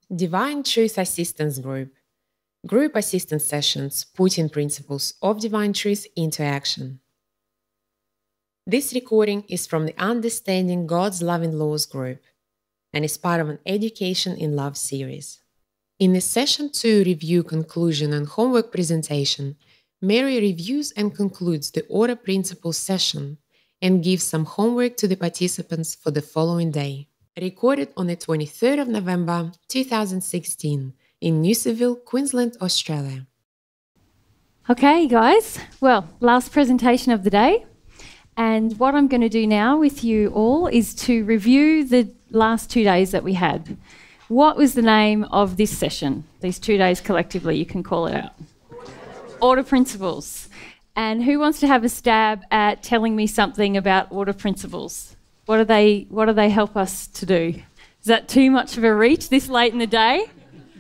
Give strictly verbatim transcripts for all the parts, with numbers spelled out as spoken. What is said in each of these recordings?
Divine Truth Assistance Group. Group assistance sessions putting principles of divine truth into action. This recording is from the Understanding God's Loving Laws group and is part of an Education in Love series. In the session two review, conclusion, and homework presentation, Mary reviews and concludes the Order Principles session and gives some homework to the participants for the following day. Recorded on the twenty-third of November two thousand sixteen in Noosaville, Queensland, Australia. Okay, guys. Well, last presentation of the day. And what I'm going to do now with you all is to review the last two days that we had. What was the name of this session? These two days collectively, you can call it out. Order Principles. And who wants to have a stab at telling me something about Order Principles? What do they, what do they help us to do? Is that too much of a reach this late in the day?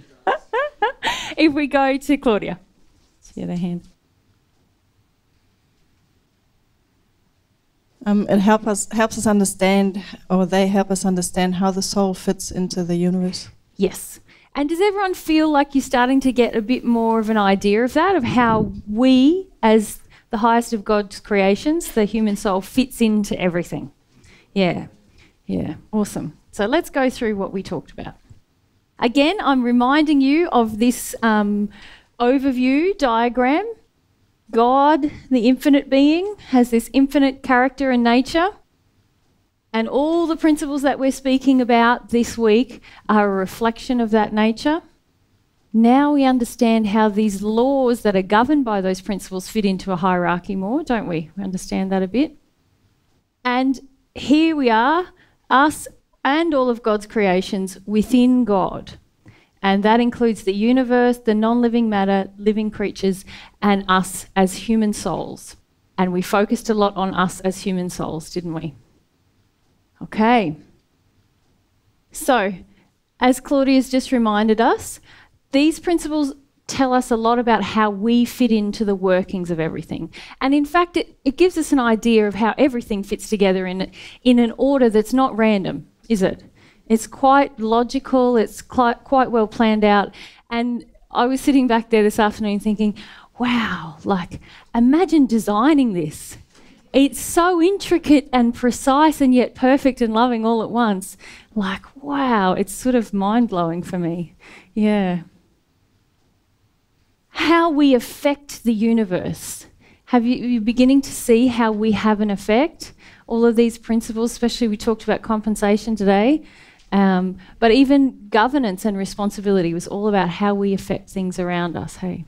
If we go to Claudia. See the hand. Um, it help us, helps us understand, or they help us understand how the soul fits into the universe. Yes. And does everyone feel like you're starting to get a bit more of an idea of that, of how we, as the highest of God's creations, the human soul, fits into everything? Yeah. Yeah. Awesome. So let's go through what we talked about. Again, I'm reminding you of this um, overview diagram. God, the infinite being, has this infinite character and nature. And all the principles that we're speaking about this week are a reflection of that nature. Now we understand how these laws that are governed by those principles fit into a hierarchy more, don't we? We understand that a bit. And here we are, us and all of God's creations within God. And that includes the universe, the non-living matter, living creatures, and us as human souls. And we focused a lot on us as human souls, didn't we? Okay. So, as Claudia's just reminded us, these principles tell us a lot about how we fit into the workings of everything. And in fact, it, it gives us an idea of how everything fits together in, in an order that's not random, is it? It's quite logical, it's quite, quite well planned out. And I was sitting back there this afternoon thinking, wow, like, imagine designing this. It's so intricate and precise and yet perfect and loving all at once. Like, wow, it's sort of mind-blowing for me. Yeah. How we affect the universe. Have you, are you beginning to see how we have an effect? All of these principles, especially we talked about compensation today. Um, but even governance and responsibility was all about how we affect things around us, hey?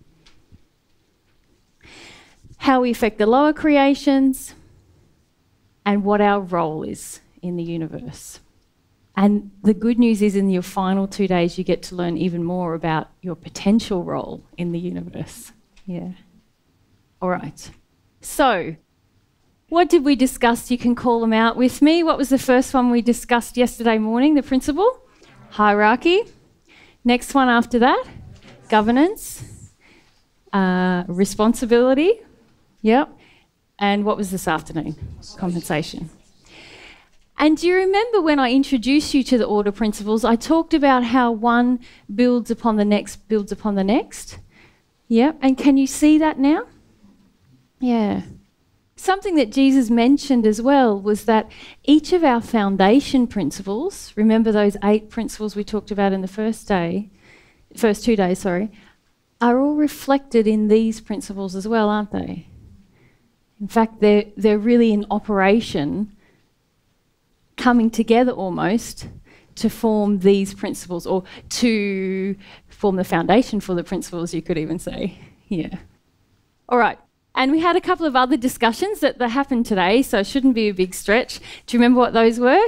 How we affect the lower creations and what our role is in the universe. And the good news is in your final two days you get to learn even more about your potential role in the universe. Yeah. All right. So, what did we discuss? You can call them out with me. What was the first one we discussed yesterday morning? The principle? Hierarchy. Next one after that? Governance. Uh, responsibility. Yep. And what was this afternoon? Compensation. And do you remember when I introduced you to the order principles, I talked about how one builds upon the next, builds upon the next? Yep. And can you see that now? Yeah. Something that Jesus mentioned as well was that each of our foundation principles, remember those eight principles we talked about in the first day, first two days, sorry, are all reflected in these principles as well, aren't they? In fact, they're, they're really in operation, coming together almost to form these principles, or to form the foundation for the principles, you could even say. Yeah. All right. And we had a couple of other discussions that, that happened today, so it shouldn't be a big stretch. Do you remember what those were?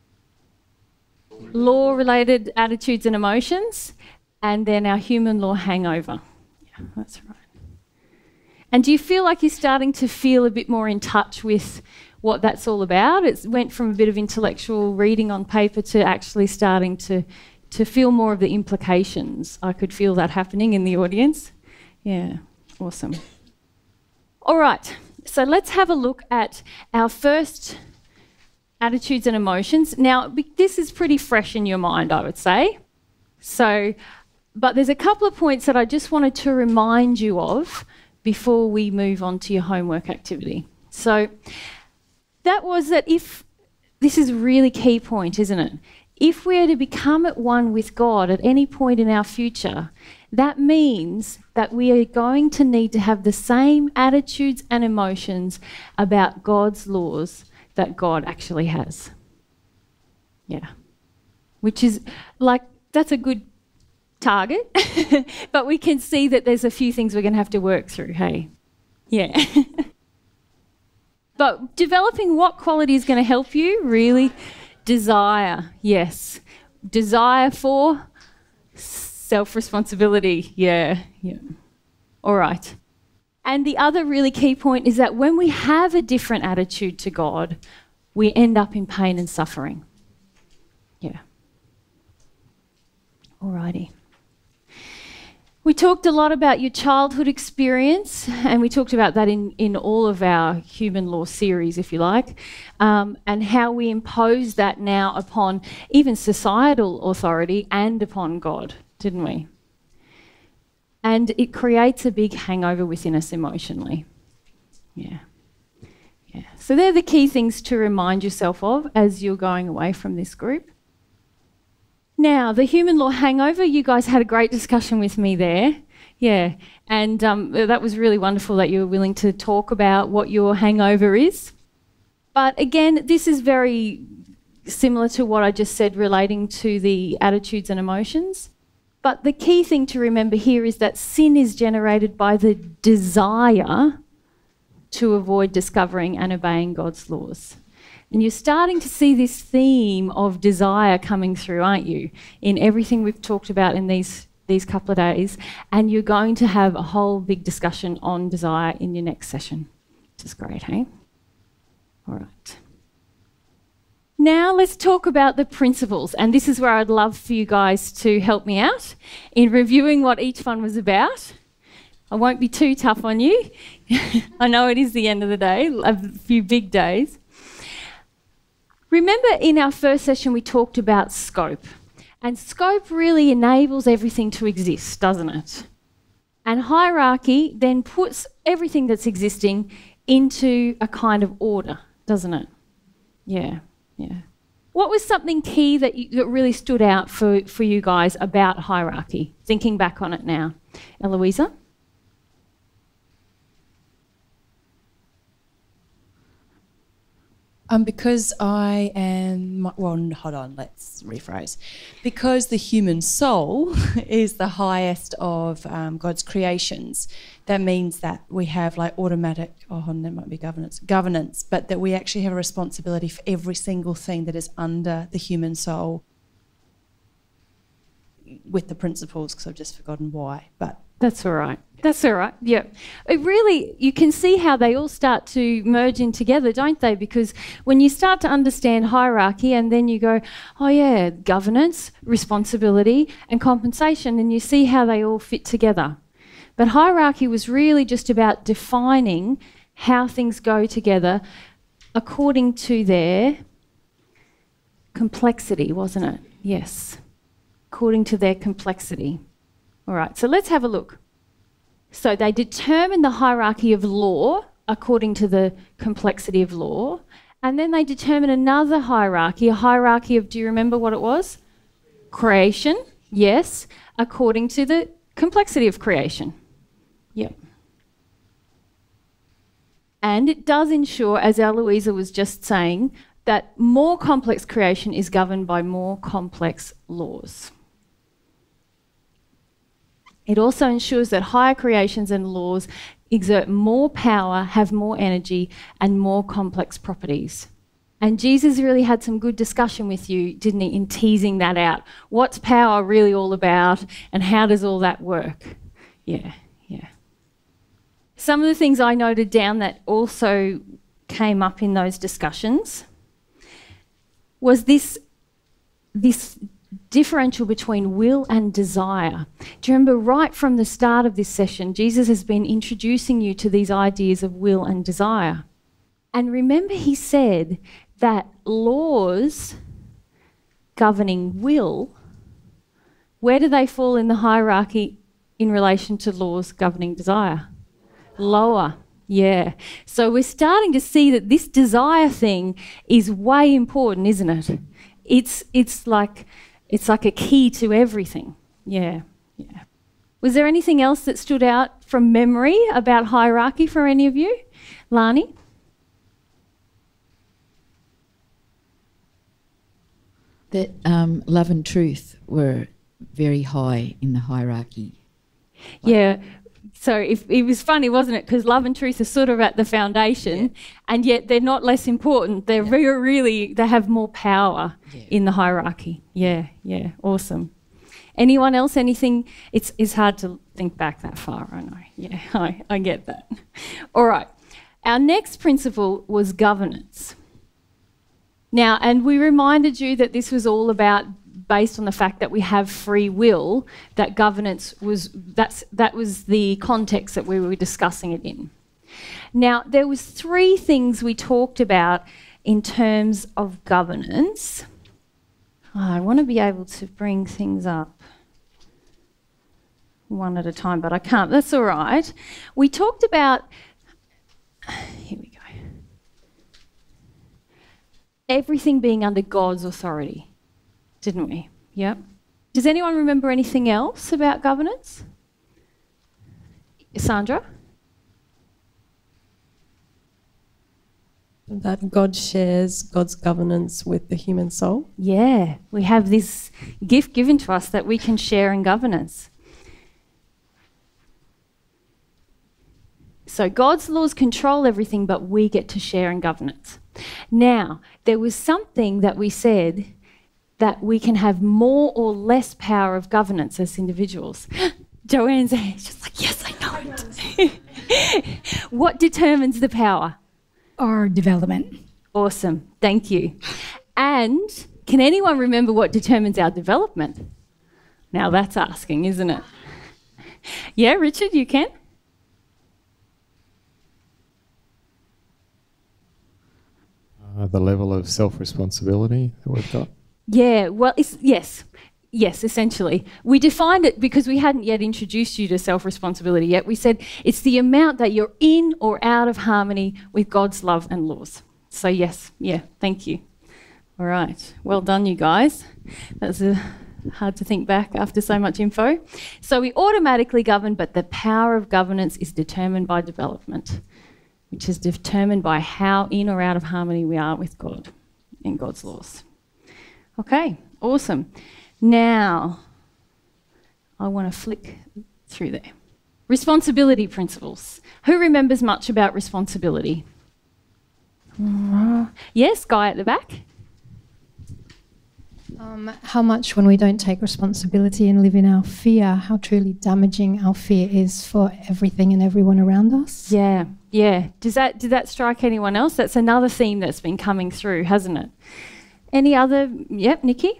Law-related attitudes and emotions, and then our human law hangover. Yeah, that's right. And do you feel like you're starting to feel a bit more in touch with what that's all about? It went from a bit of intellectual reading on paper to actually starting to, to feel more of the implications. I could feel that happening in the audience. Yeah, awesome. All right, so let's have a look at our first attitudes and emotions. Now, this is pretty fresh in your mind, I would say. So, but there's a couple of points that I just wanted to remind you of before we move on to your homework activity. So that was that if, this is a really key point, isn't it? If we are to become at one with God at any point in our future, that means that we are going to need to have the same attitudes and emotions about God's laws that God actually has. Yeah. Which is like, that's a good target, but we can see that there's a few things we're going to have to work through, hey? Yeah. But developing what quality is going to help you? Really? Desire, yes. Desire for self-responsibility, yeah, yeah. All right. And the other really key point is that when we have a different attitude to God, we end up in pain and suffering. Yeah. All righty. We talked a lot about your childhood experience, and we talked about that in, in all of our human law series, if you like, um, and how we impose that now upon even societal authority and upon God, didn't we? And it creates a big hangover within us emotionally. Yeah. Yeah. So they're the key things to remind yourself of as you're going away from this group. Now, the human law hangover, you guys had a great discussion with me there. Yeah, and um, that was really wonderful that you were willing to talk about what your hangover is. But again, this is very similar to what I just said relating to the attitudes and emotions. But the key thing to remember here is that sin is generated by the desire to avoid discovering and obeying God's laws. And you're starting to see this theme of desire coming through, aren't you, in everything we've talked about in these, these couple of days. And you're going to have a whole big discussion on desire in your next session, which is great, hey? All right. Now let's talk about the principles. And this is where I'd love for you guys to help me out in reviewing what each one was about. I won't be too tough on you. I know it is the end of the day, a few big days. Remember in our first session we talked about scope, and scope really enables everything to exist, doesn't it? And hierarchy then puts everything that's existing into a kind of order, doesn't it? Yeah, yeah. What was something key that, you, that really stood out for, for you guys about hierarchy, thinking back on it now? Eloisa? Um, because I am, well, hold on, let's rephrase. Because the human soul is the highest of um, God's creations, that means that we have like automatic, oh, that might be governance, governance, but that we actually have a responsibility for every single thing that is under the human soul with the principles, because I've just forgotten why, but... That's all right. That's all right. Yeah. It really, you can see how they all start to merge in together, don't they? Because when you start to understand hierarchy and then you go, oh yeah, governance, responsibility and compensation, and you see how they all fit together. But hierarchy was really just about defining how things go together according to their complexity, wasn't it? Yes. According to their complexity. All right, so let's have a look. So they determine the hierarchy of law according to the complexity of law, and then they determine another hierarchy, a hierarchy of, do you remember what it was? Creation, yes, according to the complexity of creation. Yep. And it does ensure, as Eloisa was just saying, that more complex creation is governed by more complex laws. It also ensures that higher creations and laws exert more power, have more energy, and more complex properties. And Jesus really had some good discussion with you, didn't he, in teasing that out. What's power really all about, and how does all that work? Yeah, yeah. Some of the things I noted down that also came up in those discussions was this, this differential between will and desire. Do you remember right from the start of this session, Jesus has been introducing you to these ideas of will and desire. And remember he said that laws governing will Where do they fall in the hierarchy in relation to laws governing desire? Lower. Yeah. So we're starting to see that this desire thing is way important, isn't it? It's it's like it's like a key to everything. Yeah. Yeah. Was there anything else that stood out from memory about hierarchy for any of you? Lani? That um, love and truth were very high in the hierarchy. Yeah. So if, it was funny, wasn't it? Because love and truth are sort of at the foundation, yeah. and yet they're not less important. They're yeah. very, really, they have more power yeah. in the hierarchy. Yeah, yeah, awesome. Anyone else, anything? It's, it's hard to think back that far, I know. Yeah, I, I get that. All right. Our next principle was governance. Now, and we reminded you that this was all about, based on the fact that we have free will, that governance was, that's, that was the context that we were discussing it in. Now, there was three things we talked about in terms of governance. Oh, I want to be able to bring things up one at a time, but I can't. That's all right. We talked about, here we go, everything being under God's authority. Didn't we? Yep. Does anyone remember anything else about governance? Sandra? That God shares God's governance with the human soul. Yeah, we have this gift given to us that we can share in governance. So God's laws control everything, but we get to share in governance. Now, there was something that we said that we can have more or less power of governance as individuals. Joanne's just like, yes, I know it. What determines the power? Our development. Awesome, thank you. And can anyone remember what determines our development? Now that's asking, isn't it? Yeah, Richard, you can? Uh, the level of self-responsibility that we've got. Yeah, well, it's, yes, yes, essentially. We defined it because we hadn't yet introduced you to self-responsibility yet. We said it's the amount that you're in or out of harmony with God's love and laws. So yes, yeah, thank you. All right, well done, you guys. That's a, hard to think back after so much info. So we automatically govern, but the power of governance is determined by development, which is determined by how in or out of harmony we are with God and God's laws. Okay, awesome. Now, I want to flick through there. Responsibility principles. Who remembers much about responsibility? Uh, yes, guy at the back. Um, how much when we don't take responsibility and live in our fear, how truly damaging our fear is for everything and everyone around us. Yeah, yeah. Does that, did that strike anyone else? That's another theme that's been coming through, hasn't it? Any other? Yep, Nikki?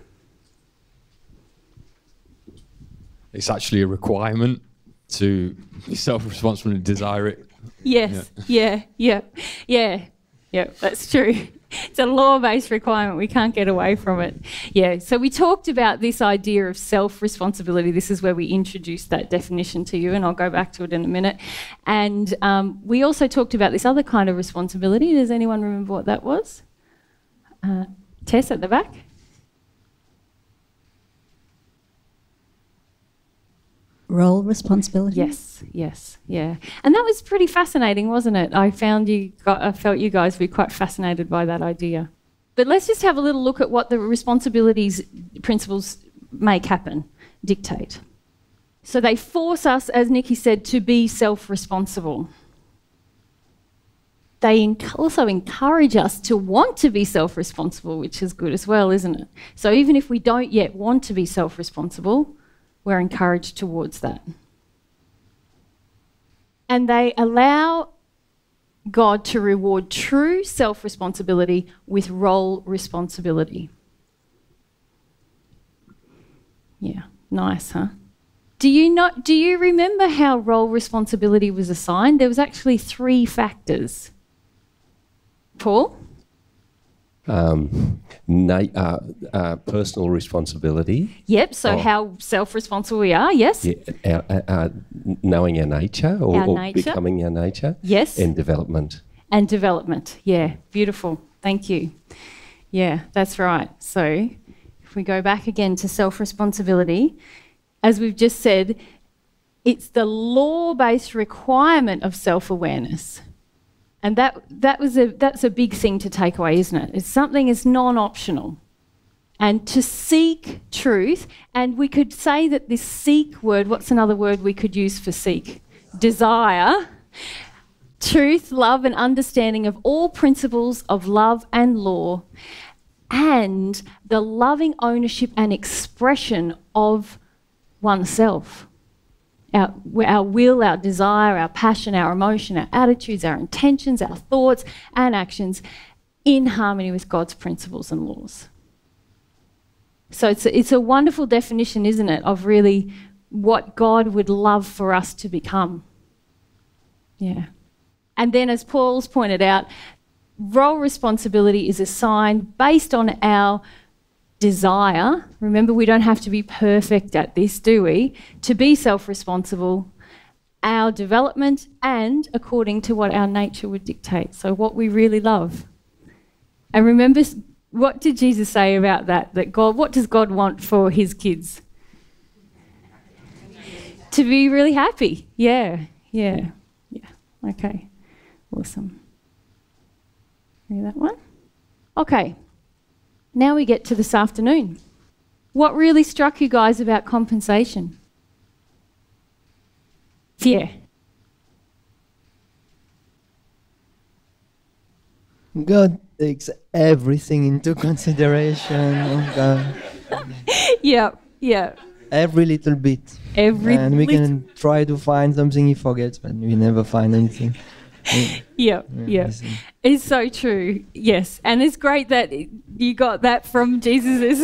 It's actually a requirement to be self-responsible and desire it. Yes, yeah, yeah, yeah, yeah, that's true. It's a law-based requirement. We can't get away from it. Yeah, so we talked about this idea of self-responsibility. This is where we introduced that definition to you, and I'll go back to it in a minute. And um, we also talked about this other kind of responsibility. Does anyone remember what that was? Uh, Tess at the back. Role responsibility. Yes, yes, yeah. And that was pretty fascinating, wasn't it? I found you got, I felt you guys were quite fascinated by that idea. But let's just have a little look at what the responsibilities principles make happen, dictate. So they force us, as Nikki said, to be self-responsible. They also encourage us to want to be self-responsible, which is good as well, isn't it? So even if we don't yet want to be self-responsible, we're encouraged towards that. And they allow God to reward true self-responsibility with role responsibility. Yeah, nice, huh? Do you not, do you remember how role responsibility was assigned? There was actually three factors. Paul? um, na- uh, uh, personal responsibility. Yep, so Oh. how self-responsible we are, yes. Yeah, our, our, our knowing our nature or, Our or nature. becoming our nature. Yes. And development. And development, yeah, beautiful. Thank you. Yeah, that's right. So if we go back again to self-responsibility, as we've just said, it's the law-based requirement of self-awareness. And that that was a that's a big thing to take away, isn't it? It's something that's non-optional. And to seek truth, and we could say that this seek word, what's another word we could use for seek? Desire. Truth, love, and understanding of all principles of love and law, and the loving ownership and expression of oneself. Our, our will, our desire, our passion, our emotion, our attitudes, our intentions, our thoughts and actions in harmony with God's principles and laws. So it's a, it's a wonderful definition, isn't it, of really what God would love for us to become. Yeah. And then, as Paul's pointed out, role responsibility is assigned based on our desire. Remember, we don't have to be perfect at this, do we? To be self-responsible, our development, and according to what our nature would dictate. So what we really love. And remember, what did Jesus say about that? That God, what does God want for his kids? To be really happy. Yeah, yeah, yeah. Okay, awesome. See that one? Okay. Now we get to this afternoon. What really struck you guys about compensation? Fear. God takes everything into consideration. Oh God. Yeah, yeah. Every little bit. Every and we little can try to find something he forgets, but we never find anything. Yeah, yeah. It's so true, yes. And it's great that you got that from Jesus.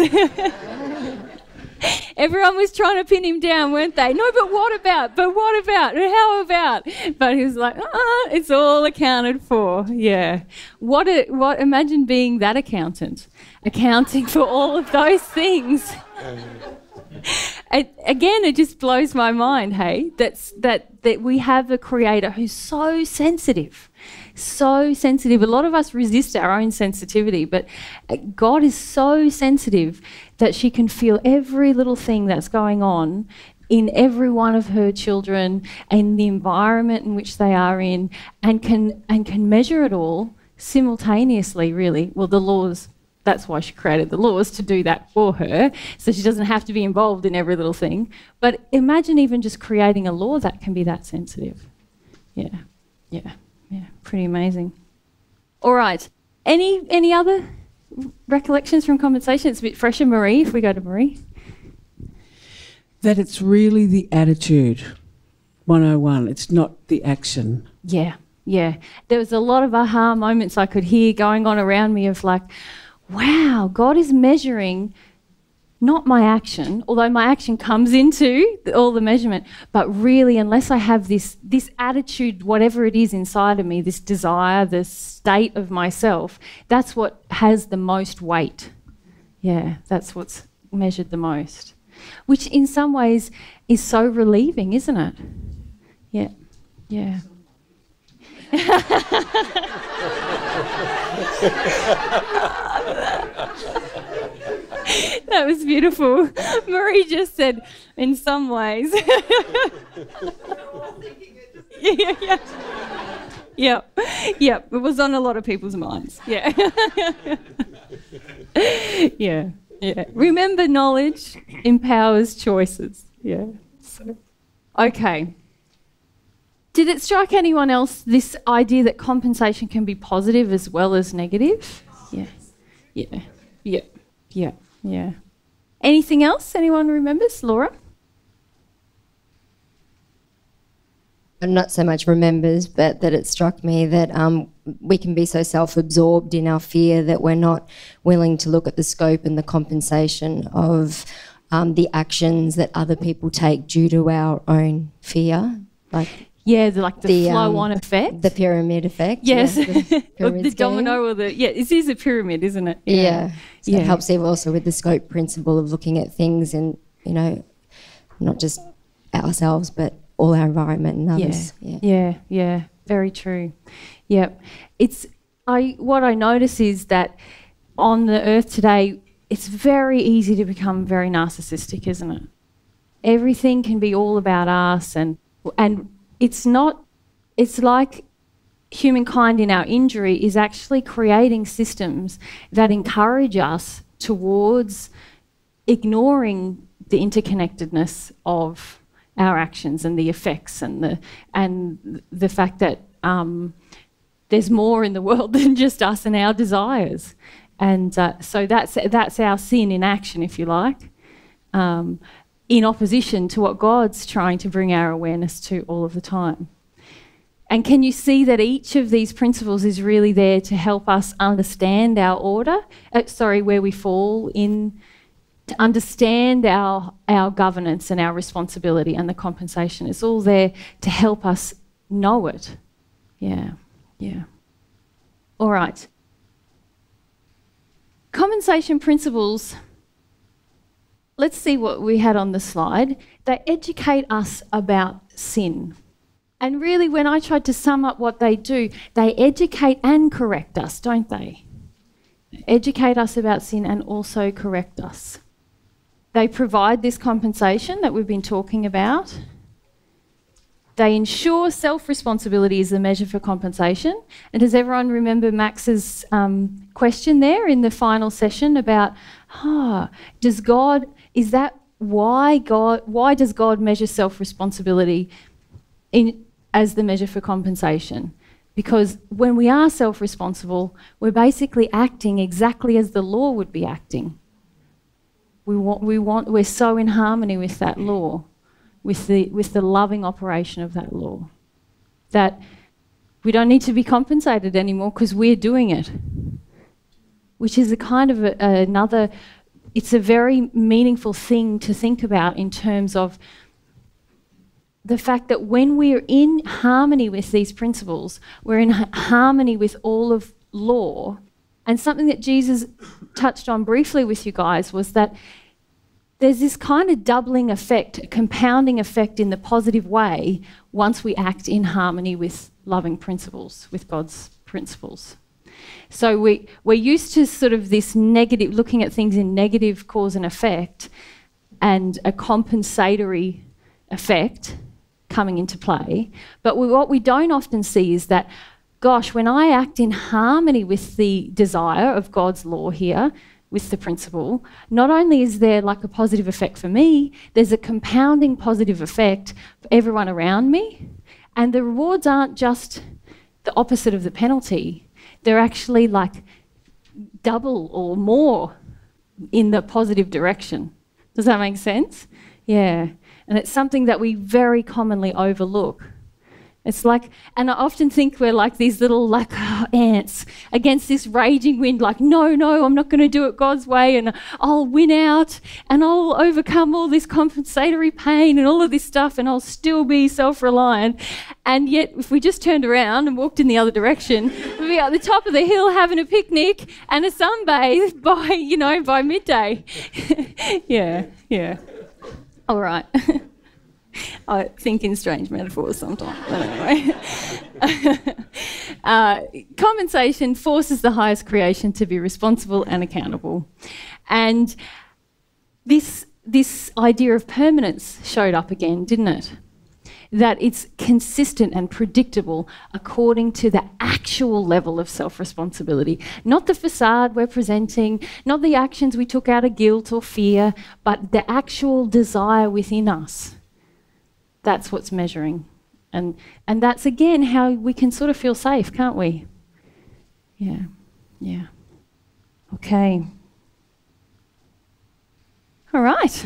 Everyone was trying to pin him down, weren't they? No, but what about? But what about? How about? But he was like, ah, it's all accounted for. Yeah. What? A, what? Imagine being that accountant, accounting for all of those things. It, again, it just blows my mind, hey, that's, that, that we have a creator who's so sensitive, so sensitive. A lot of us resist our own sensitivity, but God is so sensitive that she can feel every little thing that's going on in every one of her children and the environment in which they are in, and can, and can measure it all simultaneously, really. Well, the laws... That's why she created the laws, to do that for her, so she doesn't have to be involved in every little thing. But imagine even just creating a law that can be that sensitive. Yeah, yeah, yeah, pretty amazing. All right, any any other recollections from conversation? It's a bit fresher. Marie, if we go to Marie. That it's really the attitude, one oh one, it's not the action. Yeah, yeah. There was a lot of aha moments I could hear going on around me of like, wow, God is measuring not my action, although my action comes into the, all the measurement, but really unless I have this, this attitude, whatever it is inside of me, this desire, this state of myself, that's what has the most weight. Yeah, that's what's measured the most, which in some ways is so relieving, isn't it? Yeah, yeah. That was beautiful. Marie just said, in some ways. yeah, yeah. Yep, yep. It was on a lot of people's minds. Yeah. yeah, yeah. Remember, knowledge empowers choices. Yeah. So, okay. Did it strike anyone else, this idea that compensation can be positive as well as negative? Yeah, yeah, yeah, yeah, yeah. Anything else anyone remembers? Laura? Not so much remembers, but that it struck me that um, we can be so self-absorbed in our fear that we're not willing to look at the scope and the compensation of um, the actions that other people take due to our own fear. Like, Yeah, the, like the, the flow-on um, effect. The pyramid effect. Yes. Yeah, the, or pyramid the scheme. domino or the... Yeah, it is a pyramid, isn't it? Yeah. Yeah. So yeah. it helps even also with the scope principle of looking at things and, you know, not just ourselves, but all our environment and others. Yeah, yeah, yeah, yeah. Very true. Yep. It's I. What I notice is that on the earth today, it's very easy to become very narcissistic, isn't it? Everything can be all about us, and and it's not. It's like humankind in our injury is actually creating systems that encourage us towards ignoring the interconnectedness of our actions and the effects and the and the fact that um, there's more in the world than just us and our desires, and uh, so that's that's our sin in action, if you like, um, in opposition to what God's trying to bring our awareness to all of the time. And can you see that each of these principles is really there to help us understand our order? Uh, sorry, where we fall in. To understand our our governance and our responsibility and the compensation. It's all there to help us know it. Yeah, yeah. All right. Compensation principles, let's see what we had on the slide. They educate us about sin. And really, when I tried to sum up what they do, they educate and correct us, don't they? Educate us about sin and also correct us. They provide this compensation that we've been talking about. They ensure self-responsibility is the measure for compensation. And does everyone remember Max's um, question there in the final session about, ah, does God, is that why God, why does God measure self-responsibility in, as the measure for compensation? Because when we are self-responsible, we're basically acting exactly as the law would be acting. We want, we want, we're so in harmony with that law, with the, with the loving operation of that law, that we don't need to be compensated anymore because we're doing it, which is a kind of a, another, it's a very meaningful thing to think about in terms of the fact that when we're in harmony with these principles, we're in harmony with all of law. And something that Jesus touched on briefly with you guys was that there's this kind of doubling effect, a compounding effect in the positive way once we act in harmony with loving principles, with God's principles. So we, we're used to sort of this negative, looking at things in negative cause and effect and a compensatory effect coming into play. But we, what we don't often see is that, gosh, when I act in harmony with the desire of God's law here, with the principle, not only is there like a positive effect for me, there's a compounding positive effect for everyone around me. And the rewards aren't just the opposite of the penalty. They're actually like double or more in the positive direction. Does that make sense? Yeah. And it's something that we very commonly overlook. It's like, and I often think we're like these little like oh, ants against this raging wind, like, no, no, I'm not going to do it God's way and I'll win out and I'll overcome all this compensatory pain and all of this stuff and I'll still be self-reliant. And yet if we just turned around and walked in the other direction, we'd be at the top of the hill having a picnic and a sunbathe by, you know, by midday. yeah, yeah. All right. I think in strange metaphors sometimes, but anyway. uh, compensation forces the highest creation to be responsible and accountable. And this, this idea of permanence showed up again, didn't it? That it's consistent and predictable according to the actual level of self-responsibility. Not the facade we're presenting, not the actions we took out of guilt or fear, but the actual desire within us. That's what's measuring. And and that's, again, how we can sort of feel safe, can't we? Yeah, yeah. Okay. All right.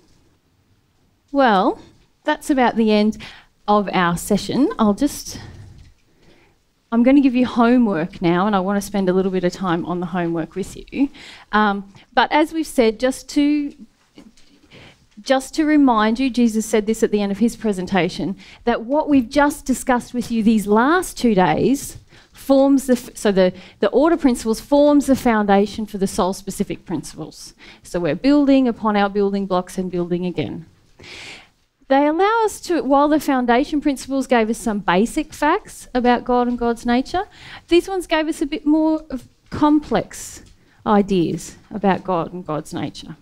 Well, that's about the end of our session. I'll just... I'm going to give you homework now, and I want to spend a little bit of time on the homework with you. Um, but as we've said, just to... just to remind you, Jesus said this at the end of his presentation, that what we've just discussed with you these last two days forms the, so the, the order principles forms the foundation for the soul-specific principles. So we're building upon our building blocks and building again. They allow us to, while the foundation principles gave us some basic facts about God and God's nature, these ones gave us a bit more of complex ideas about God and God's nature.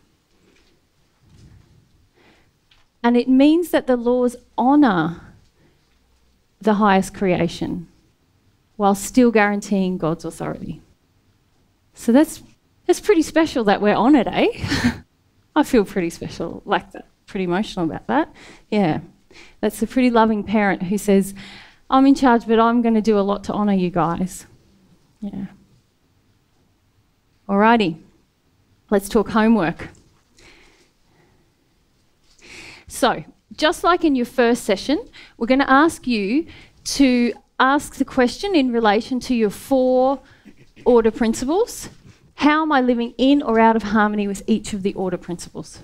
And it means that the laws honour the highest creation while still guaranteeing God's authority. So that's that's pretty special that we're honoured, eh? I feel pretty special like that, pretty emotional about that. Yeah, that's a pretty loving parent who says, I'm in charge, but I'm going to do a lot to honour you guys. Yeah. Alrighty, let's talk homework. So, just like in your first session, we're going to ask you to ask the question in relation to your four order principles. How am I living in or out of harmony with each of the order principles?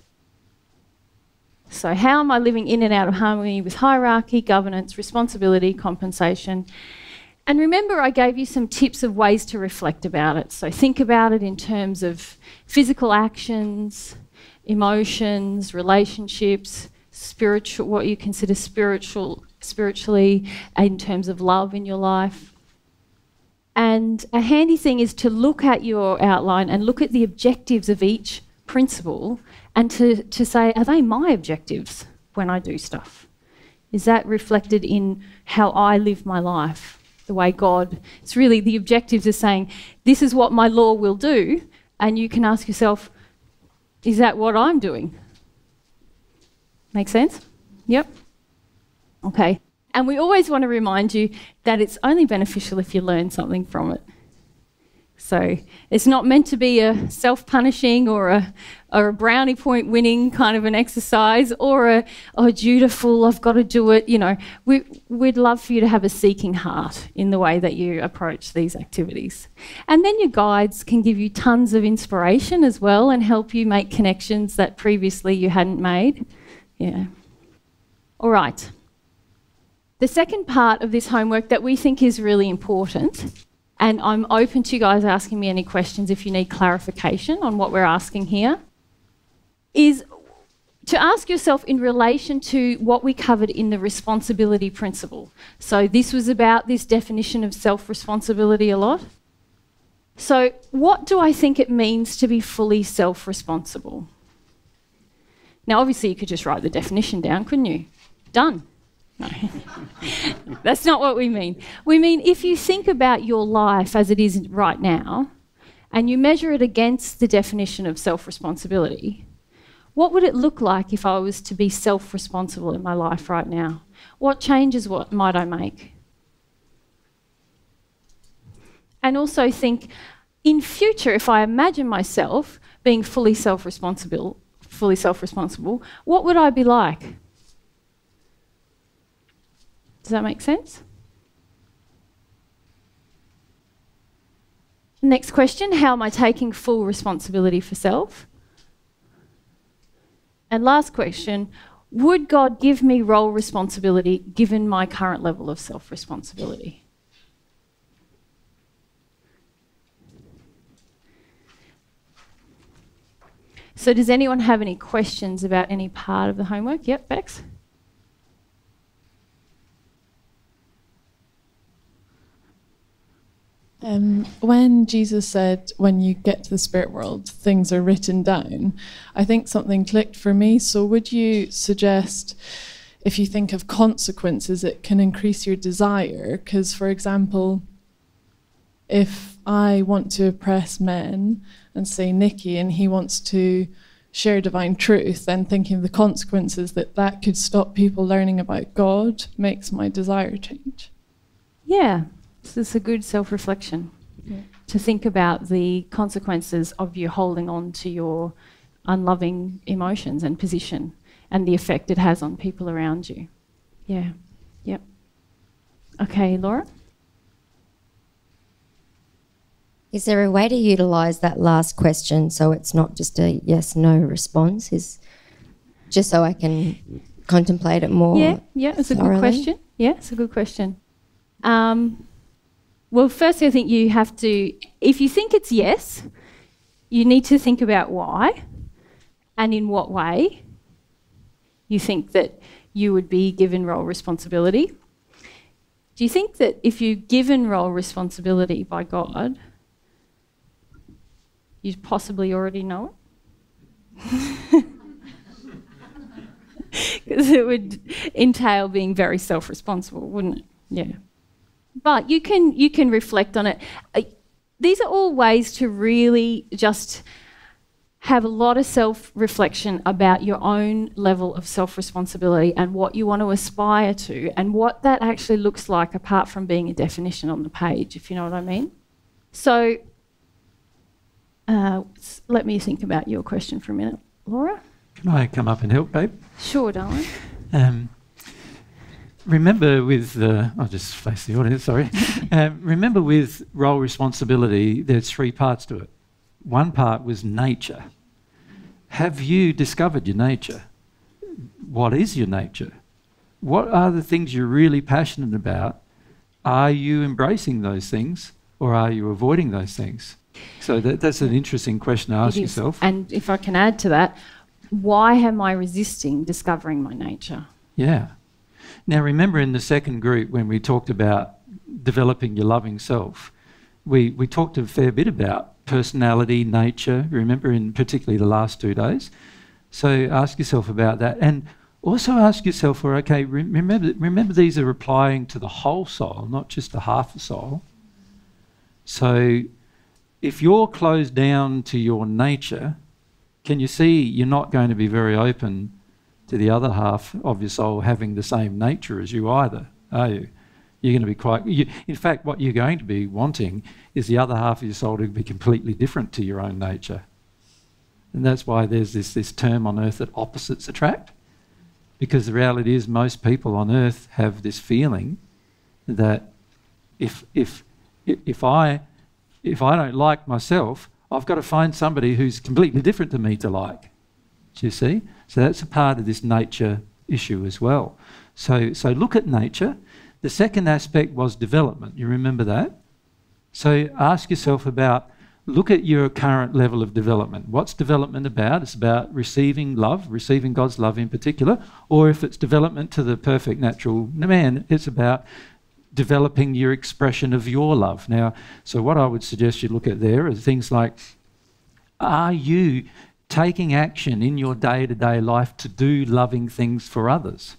So how am I living in and out of harmony with hierarchy, governance, responsibility, compensation? And remember, I gave you some tips of ways to reflect about it. So think about it in terms of physical actions, emotions, relationships, spiritual, what you consider spiritual, spiritually, in terms of love in your life. And a handy thing is to look at your outline and look at the objectives of each principle and to, to say, are they my objectives when I do stuff? Is that reflected in how I live my life, the way God... It's really the objectives are saying, this is what my law will do, and you can ask yourself, is that what I'm doing? Make sense? Yep. Okay. And we always want to remind you that it's only beneficial if you learn something from it. So it's not meant to be a self-punishing or a, or a brownie point winning kind of an exercise or a, oh, dutiful, I've got to do it. You know, we, we'd love for you to have a seeking heart in the way that you approach these activities. And then your guides can give you tons of inspiration as well and help you make connections that previously you hadn't made. Yeah. All right. The second part of this homework that we think is really important, and I'm open to you guys asking me any questions if you need clarification on what we're asking here, is to ask yourself in relation to what we covered in the responsibility principle. So this was about this definition of self-responsibility a lot. So what do I think it means to be fully self-responsible? Now, obviously, you could just write the definition down, couldn't you? Done. No, that's not what we mean. We mean if you think about your life as it is right now and you measure it against the definition of self-responsibility, what would it look like if I was to be self-responsible in my life right now? What changes what might I make? And also think, in future, if I imagine myself being fully self-responsible, fully self-responsible, what would I be like? Does that make sense? Next question, how am I taking full responsibility for self? And last question, would God give me role responsibility given my current level of self-responsibility? So does anyone have any questions about any part of the homework? Yep, Bex? Um, when Jesus said, when you get to the spirit world, things are written down, I think something clicked for me. So would you suggest, if you think of consequences, it can increase your desire? Because, for example, if I want to oppress men and say Nicky and he wants to share divine truth, then thinking of the consequences that that could stop people learning about God makes my desire change. Yeah. This is a good self-reflection, yeah. To think about the consequences of you holding on to your unloving emotions and position and the effect it has on people around you. Yeah, yep. Okay, Laura? Is there a way to utilise that last question so it's not just a yes-no response? Is just so I can contemplate it more. Yeah, yeah, it's a good question. Yeah, it's a good question. Um, well, firstly, I think you have to, if you think it's yes, you need to think about why and in what way you think that you would be given role responsibility. Do you think that if you're given role responsibility by God, you possibly already know it? Because it would entail being very self-responsible, wouldn't it? Yeah. But you can you can reflect on it. Uh, these are all ways to really just have a lot of self-reflection about your own level of self-responsibility and what you want to aspire to and what that actually looks like apart from being a definition on the page, if you know what I mean. So uh, let me think about your question for a minute. Laura? Can I come up and help, babe? Sure, darling. Um, remember with the... I'll just face the audience, sorry. um, remember with role responsibility, there's three parts to it. One part was nature. Have you discovered your nature? What is your nature? What are the things you're really passionate about? Are you embracing those things or are you avoiding those things? So that, that's an interesting question to ask yourself. And if I can add to that, why am I resisting discovering my nature? Yeah. Now remember in the second group when we talked about developing your loving self, we, we talked a fair bit about personality, nature, remember in particularly the last two days. So ask yourself about that. And also ask yourself, for okay, re remember, remember these are applying to the whole soul, not just the half a soul. So if you're closed down to your nature, can you see you're not going to be very open to the other half of your soul having the same nature as you either, are you? You're going to be quite... You, in fact, what you're going to be wanting is the other half of your soul to be completely different to your own nature. And that's why there's this, this term on earth that opposites attract. Because the reality is most people on earth have this feeling that if, if, if, I, if I don't like myself, I've got to find somebody who's completely different to me to like. Do you see? So that's a part of this nature issue as well. So, so look at nature. The second aspect was development. You remember that? So ask yourself about, look at your current level of development. What's development about? It's about receiving love, receiving God's love in particular, or if it's development to the perfect natural man, it's about developing your expression of your love. Now, so what I would suggest you look at there are things like, are you taking action in your day-to-day life to do loving things for others?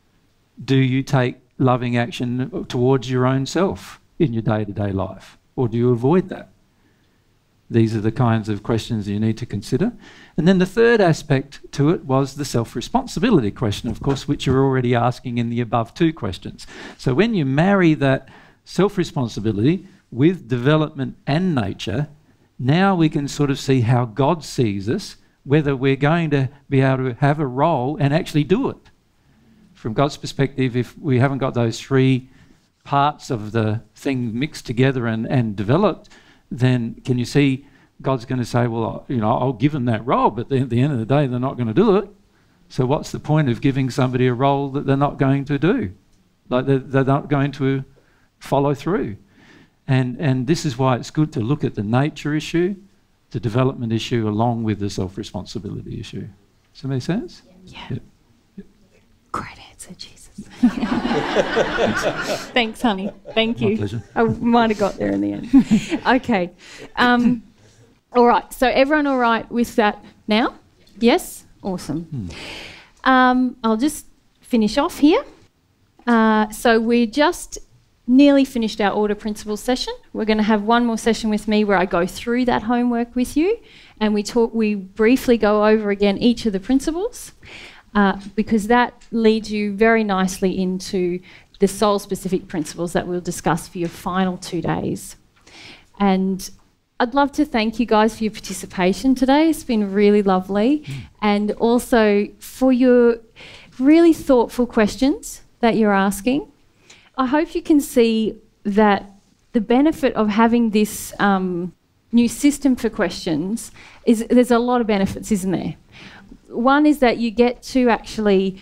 Do you take loving action towards your own self in your day-to-day life? Or do you avoid that? These are the kinds of questions you need to consider. And then the third aspect to it was the self-responsibility question, of course, which you're already asking in the above two questions. So when you marry that self-responsibility with development and nature, now we can sort of see how God sees us, whether we're going to be able to have a role and actually do it. From God's perspective, if we haven't got those three parts of the thing mixed together and, and developed, then can you see God's going to say, well, you know, I'll give them that role, but then at the end of the day, they're not going to do it. So what's the point of giving somebody a role that they're not going to do? Like they're, they're not going to follow through. And, and this is why it's good to look at the nature issue, the development issue, along with the self-responsibility issue. Does that make sense? Yeah. Yep. Yep. Great answer, Jesus. Thanks, honey. Thank you. My pleasure. I might have got there in the end. Okay. Um, all right. So everyone all right with that now? Yes? Awesome. Hmm. Um, I'll just finish off here. Uh, so we're just nearly finished our order principles session. We're going to have one more session with me where I go through that homework with you and we talk. We briefly go over again each of the principles. Uh, because that leads you very nicely into the soul-specific principles that we'll discuss for your final two days. And I'd love to thank you guys for your participation today. It's been really lovely. Mm. And also for your really thoughtful questions that you're asking. I hope you can see that the benefit of having this um, new system for questions is there's a lot of benefits, isn't there? one is that you get to actually,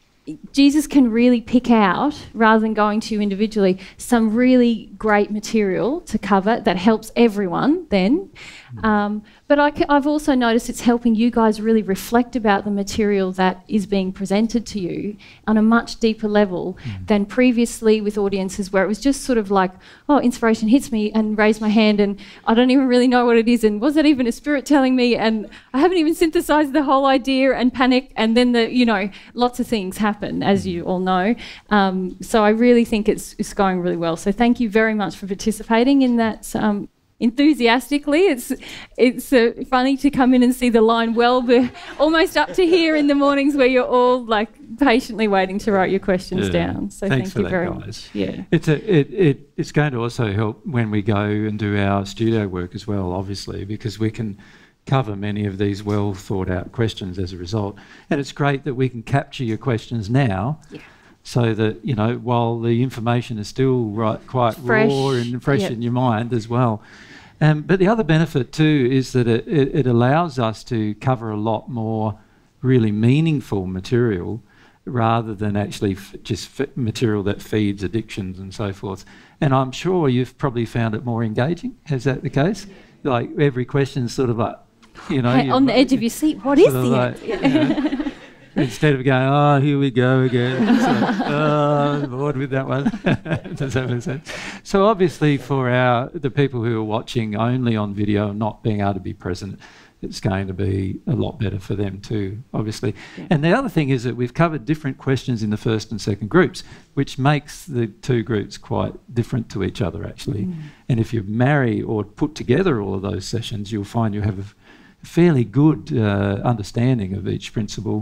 Jesus can really pick out, rather than going to you individually, some really great material to cover that helps everyone then. Um, but I c- I've also noticed it's helping you guys really reflect about the material that is being presented to you on a much deeper level mm. than previously with audiences where it was just sort of like, oh, inspiration hits me and raise my hand and I don't even really know what it is and was that even a spirit telling me and I haven't even synthesised the whole idea and panic and then the, you know, lots of things happen, as you all know. Um, so I really think it's, it's going really well. So thank you very much for participating in that um, enthusiastically. It's it's uh, funny to come in and see the line well be almost up to here in the mornings where you're all like patiently waiting to write your questions Yeah. down. So Thanks thank for you that, very guys. much. Yeah. It's a it, it it's going to also help when we go and do our studio work as well, obviously, because we can cover many of these well thought out questions as a result. And it's great that we can capture your questions now. Yeah. So that, you know, while the information is still right, quite Fresh. raw and fresh Yep. in your mind as well. Um, but the other benefit too is that it, it, it allows us to cover a lot more really meaningful material rather than actually f- just f- material that feeds addictions and so forth. And I'm sure you've probably found it more engaging. Is that the case? Like every question's sort of like, you know... Hey, on the edge of your seat, what is the like, you know, instead of going, oh, here we go again. It's like, oh, I'm bored with that one. Does that make sense? So obviously for our the people who are watching only on video and not being able to be present, it's going to be a lot better for them too, obviously. Yeah. And the other thing is that we've covered different questions in the first and second groups, which makes the two groups quite different to each other, actually. Mm. And if you marry or put together all of those sessions, you'll find you have a fairly good uh, understanding of each principle,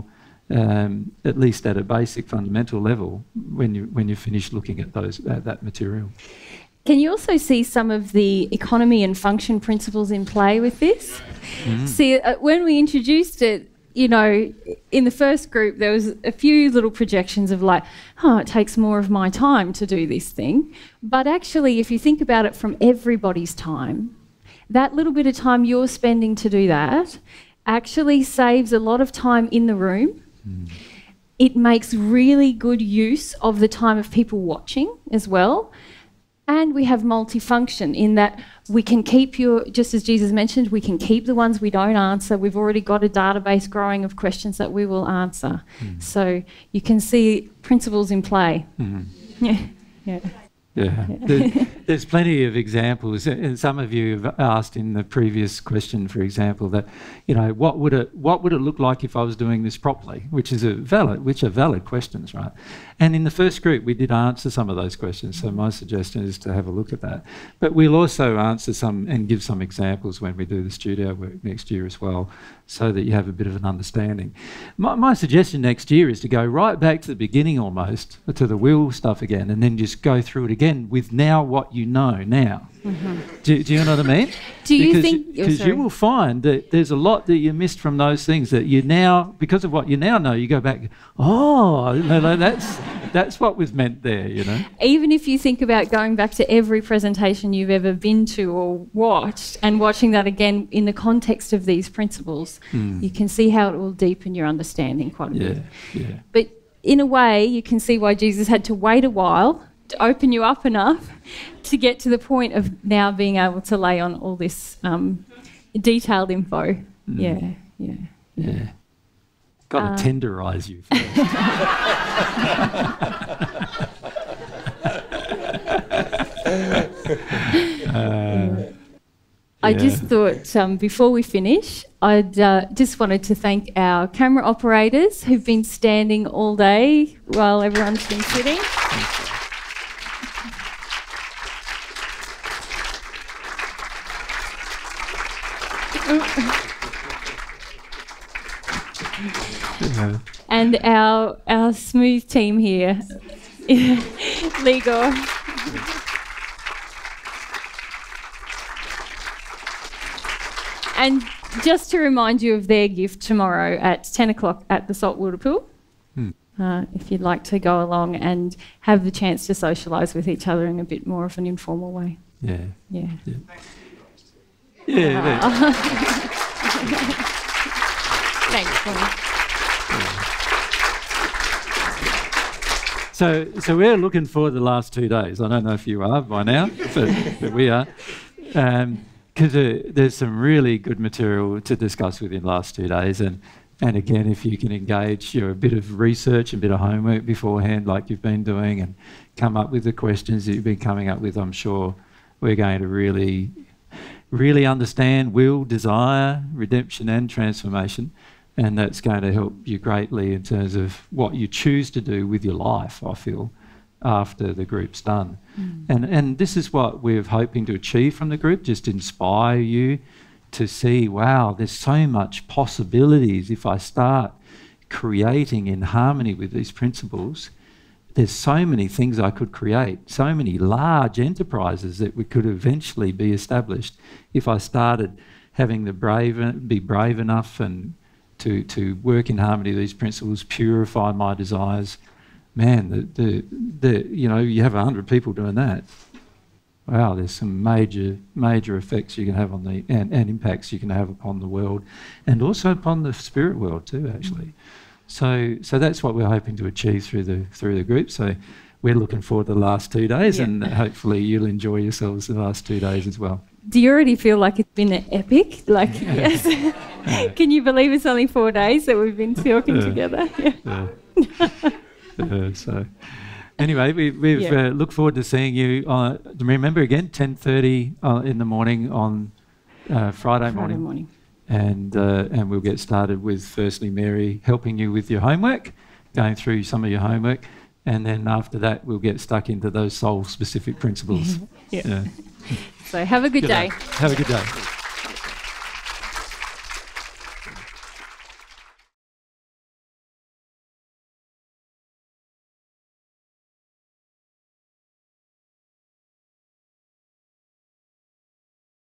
Um, at least at a basic fundamental level when you when you finish looking at those at that material. Can you also see some of the economy and function principles in play with this? Mm. See, uh, when we introduced it, you know, in the first group there was a few little projections of like, oh, it takes more of my time to do this thing. But actually, if you think about it from everybody's time, that little bit of time you're spending to do that actually saves a lot of time in the room. Mm. It makes really good use of the time of people watching as well. And we have multifunction in that we can keep your, just as Jesus mentioned, we can keep the ones we don't answer. We've already got a database growing of questions that we will answer. Mm. So you can see principles in play. Mm. Yeah. Yeah. Yeah, there, there's plenty of examples, and some of you have asked in the previous question, for example, that, you know, what would it what would it look like if I was doing this properly, which is a valid, which are valid questions, right? And in the first group, we did answer some of those questions, so my suggestion is to have a look at that. But we'll also answer some and give some examples when we do the studio work next year as well, so that you have a bit of an understanding. My, my suggestion next year is to go right back to the beginning almost, to the will stuff again, and then just go through it again with now what you know now. Mm-hmm. Do, do you know what I mean? Do you because think... Because oh, you will find that there's a lot that you missed from those things that you now, because of what you now know, you go back, oh, no, no, that's that's what was meant there, you know? Even if you think about going back to every presentation you've ever been to or watched and watching that again in the context of these principles, mm. you can see how it will deepen your understanding quite a yeah, bit. Yeah. But in a way, you can see why Jesus had to wait a while to open you up enough to get to the point of now being able to lay on all this um, detailed info. Mm. Yeah, yeah, yeah. Yeah. Got to uh, tenderise you first. uh, I yeah. just thought um, before we finish, I'd uh, just wanted to thank our camera operators who've been standing all day while everyone's been sitting. Yeah. And our our smooth team here, Ligo. And just to remind you of their gift tomorrow at ten o'clock at the Saltwater Pool, hmm. uh, if you'd like to go along and have the chance to socialise with each other in a bit more of an informal way. Yeah. Yeah. Yeah. yeah Thanks, Paul. So, so we're looking forward to the last two days. I don't know if you are by now, but, but we are. Because um, uh, there's some really good material to discuss within the last two days. And, and again, if you can engage your a bit of research and a bit of homework beforehand, like you've been doing, and come up with the questions that you've been coming up with, I'm sure we're going to really, really understand will, desire, redemption and transformation. And that's going to help you greatly in terms of what you choose to do with your life, I feel, after the group's done. Mm. And, and this is what we're hoping to achieve from the group, just inspire you to see, wow, there's so much possibilities if I start creating in harmony with these principles. There's so many things I could create, so many large enterprises that we could eventually be established if I started having the brave, be brave enough and to, to work in harmony with these principles, purify my desires. Man, the, the, the, you know, you have a hundred people doing that. Wow, there's some major, major effects you can have on the, and, and impacts you can have upon the world, and also upon the spirit world too, actually. So, so that's what we're hoping to achieve through the, through the group. So we're looking forward to the last two days, yeah. and hopefully you'll enjoy yourselves the last two days as well. Do you already feel like it's been an epic? Like, yes. Can you believe it's only four days that we've been talking yeah. together? Yeah. Yeah. uh, so, anyway, we we've yeah. uh, look forward to seeing you. Uh, remember again, ten thirty uh, in the morning on uh, Friday, Friday morning, morning. and uh, and we'll get started with firstly Mary helping you with your homework, going through some of your homework, and then after that we'll get stuck into those soul-specific principles. yeah. yeah. So have a good, good day. day. Have a good day.